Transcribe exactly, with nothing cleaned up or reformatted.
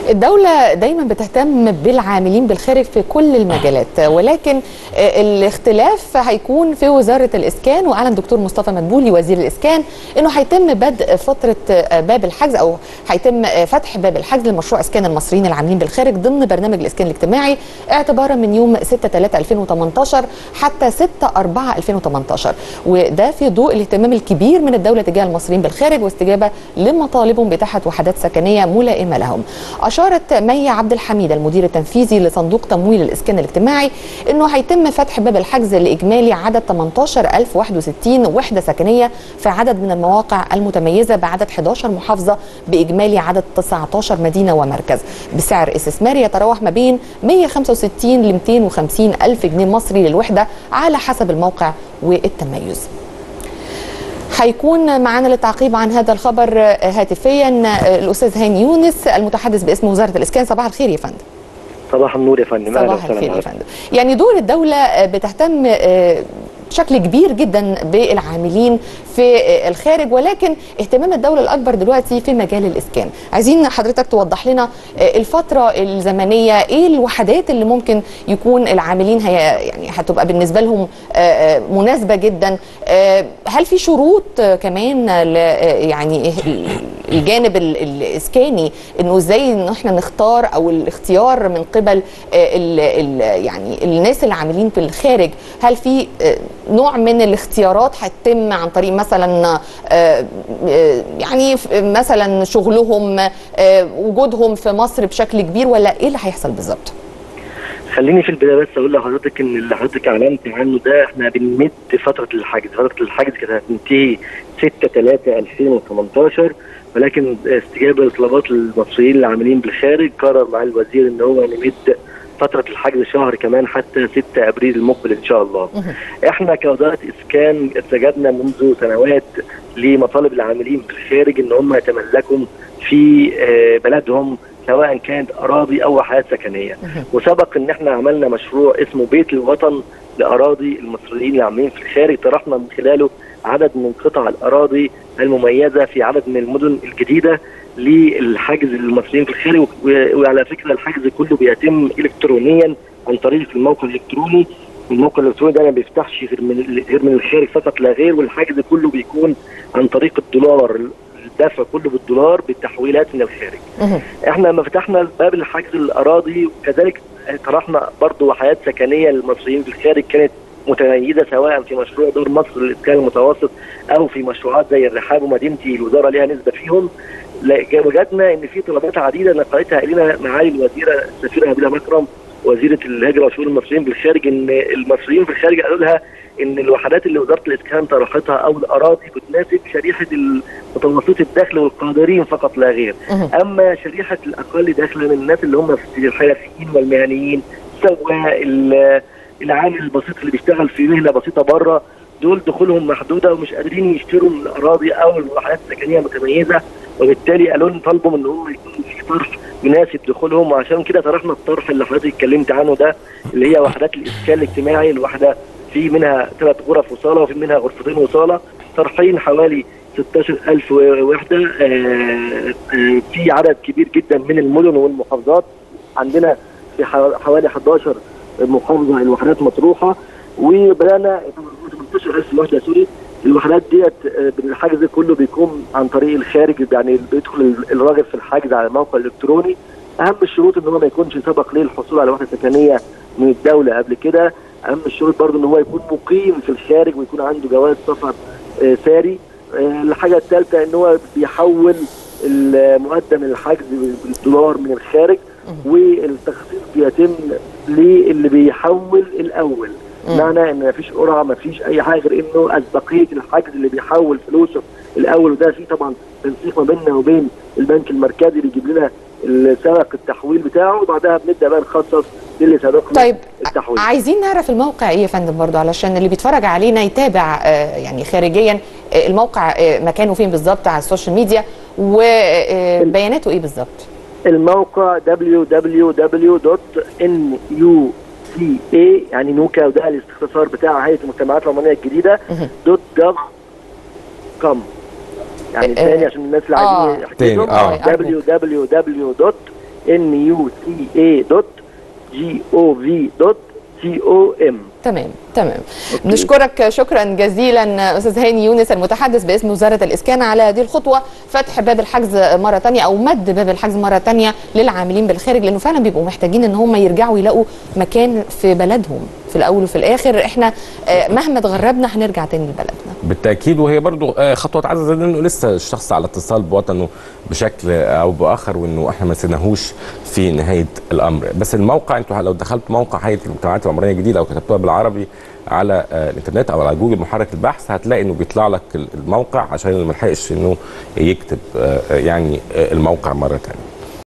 الدولة دايما بتهتم بالعاملين بالخارج في كل المجالات، ولكن الاختلاف هيكون في وزارة الإسكان. وأعلن دكتور مصطفى مدبولي وزير الإسكان أنه هيتم بدء فترة باب الحجز أو هيتم فتح باب الحجز لمشروع إسكان المصريين العاملين بالخارج ضمن برنامج الإسكان الاجتماعي اعتبارا من يوم ستة ثلاثة ألفين وثمانية عشر حتى ستة أربعة ألفين وثمانية عشر، وده في ضوء الاهتمام الكبير من الدولة تجاه المصريين بالخارج واستجابة لمطالبهم بتاحة وحدات سكنية ملائمة لهم. أشارت مي عبد الحميد المدير التنفيذي لصندوق تمويل الإسكان الاجتماعي أنه هيتم فتح باب الحجز لإجمالي عدد ثمانية عشر ألف وواحد وستين وحدة سكنية في عدد من المواقع المتميزة بعدد إحدى عشرة محافظة بإجمالي عدد تسعة عشر مدينة ومركز بسعر استثماري يتراوح ما بين مئة وخمسة وستين ل مئتين وخمسين ألف جنيه مصري للوحدة على حسب الموقع والتميز. هيكون معنا للتعقيب عن هذا الخبر هاتفيا الأستاذ هاني يونس المتحدث باسم وزارة الإسكان. صباح الخير يا فندم. صباح النور يا فندم. صباح الخير يا فندم. يعني دور الدولة بتهتم بشكل كبير جدا بالعاملين في الخارج، ولكن اهتمام الدولة الأكبر دلوقتي في مجال الإسكان. عايزين حضرتك توضح لنا الفترة الزمنية، ايه الوحدات اللي ممكن يكون العاملين هي يعني هتبقى بالنسبة لهم مناسبة جدا؟ هل في شروط كمان يعني الجانب الإسكاني انه ازاي ان احنا نختار او الاختيار من قبل ال ال يعني الناس اللي عاملين في الخارج؟ هل في نوع من الاختيارات هتتم عن طريق مثلا يعني مثلا شغلهم، وجودهم في مصر بشكل كبير، ولا ايه اللي هيحصل بالظبط؟ خليني في البدايه بس اقول لحضرتك ان اللي حضرتك اعلنت عنه ده احنا بنمد فتره الحجز، فتره الحجز كانت هتنتهي ستة ثلاثة ألفين وثمانية عشر، ولكن استجابه لطلبات المصريين العاملين بالخارج قرر مع الوزير ان هو نمد فترة الحجز شهر كمان حتى ستة أبريل المقبل إن شاء الله. إحنا كوزارة إسكان استجبنا منذ سنوات لمطالب العاملين في الخارج إن هم يتملكوا في بلدهم سواء كانت أراضي أو وحدات سكنية، وسبق إن إحنا عملنا مشروع اسمه بيت الوطن لأراضي المصريين العاملين في الخارج، طرحنا من خلاله عدد من قطع الأراضي المميزة في عدد من المدن الجديدة للحجز للمصريين في الخارج. وعلى فكره الحجز كله بيتم الكترونيا عن طريق الموقع الالكتروني، والموقع الالكتروني ده ما بيفتحش غير من غير من الخارج فقط لا غير، والحجز كله بيكون عن طريق الدولار، الدفع كله بالدولار بالتحويلات من الخارج. احنا لما فتحنا باب الحجز الاراضي وكذلك طرحنا برضه وحدات سكنيه للمصريين في الخارج كانت متميزه سواء في مشروع دور مصر للاسكان المتوسط او في مشروعات زي الرحاب ومدينتي الوزاره ليها نسبه فيهم. وجدنا ان في طلبات عديده نقلتها الينا معالي الوزيره السفيره نبيله مكرم وزيره الهجره وشؤون المصريين بالخارج، ان المصريين في الخارج قالوا لها ان الوحدات اللي وزاره الاسكان طرحتها او الاراضي بتناسب شريحه المتوسطي الدخل والقادرين فقط لا غير، اما شريحه الاقل دخلا من الناس اللي هم في الحرفيين والمهنيين سواء العامل البسيط اللي بيشتغل في مهنه بسيطه بره، دول دخولهم محدوده ومش قادرين يشتروا من الاراضي او الوحدات السكنيه متميزه، وبالتالي قالوا لنا طالبوا ان هم يكون في طرح مناسب دخولهم، وعشان كده طرحنا الطرح اللي حضرتك اتكلمت عنه ده اللي هي وحدات الاسكان الاجتماعي. الوحده في منها ثلاث غرف وصاله وفي منها غرفتين وصاله، طرحين حوالي ستة عشر ألف وحده في عدد كبير جدا من المدن والمحافظات. عندنا في حوالي أحد عشر محافظه الوحدات مطروحه، وبدانا ثمانية عشر ألف وحده سوري. الوحدات ديت الحجز كله بيكون عن طريق الخارج، يعني بيدخل الراجل في الحجز على الموقع الالكتروني. اهم الشروط ان هو ما يكونش سبق ليه الحصول على وحده سكنيه من الدوله قبل كده، اهم الشروط برضه ان هو يكون مقيم في الخارج ويكون عنده جواز سفر ساري. الحاجه الثالثه ان هو بيحول المقدم الحجز بالدولار من الخارج، والتخصيص بيتم للي بيحول الاول، معنى ان مفيش قرعه مفيش اي حاجه غير انه اسبقيه الحجز اللي بيحول فلوسه الاول، وده في طبعا تنسيق ما بيننا وبين البنك المركزي اللي يجيب لنا سبق التحويل بتاعه، وبعدها بنبدا بقى نخصص للي سبق طيب التحويل. عايزين نعرف الموقع ايه يا فندم برضه علشان اللي بيتفرج علينا يتابع آه يعني خارجيا آه الموقع آه مكانه فين بالظبط على السوشيال ميديا وبياناته ايه بالظبط؟ الموقع دبليو دبليو دبليو دوت إن يو سي إيه يعني نوكا، وده الاختصار بتاع هيئه المجتمعات العمرانيه الجديده دوت جوف كوم، يعني ثاني عشان الناس اللي عايزين يحجزوا دبليو دبليو دبليو دوت ان يو تي اي دوت جي او في دوت سي او ام. تمام تمام. نشكرك شكرا جزيلا استاذ هاني يونس المتحدث باسم وزاره الاسكان على هذه الخطوه، فتح باب الحجز مره ثانيه او مد باب الحجز مره ثانيه للعاملين بالخارج، لانه فعلا بيبقوا محتاجين ان هم يرجعوا يلاقوا مكان في بلدهم. في الاول وفي الاخر احنا مهما اتغربنا هنرجع تاني لبلدنا بالتاكيد، وهي برضو خطوه تعزز انه لسه الشخص على اتصال بوطنه بشكل او باخر، وانه احنا ما نسيناهوش في نهايه الامر. بس الموقع، انتوا لو دخلت موقع هيئه المجتمعات العمرانيه الجديده او كتبتوها بالعربي على الانترنت او على جوجل محرك البحث، هتلاقي انه بيطلع لك الموقع عشان ما نلحقش انه يكتب يعني الموقع مره ثانيه.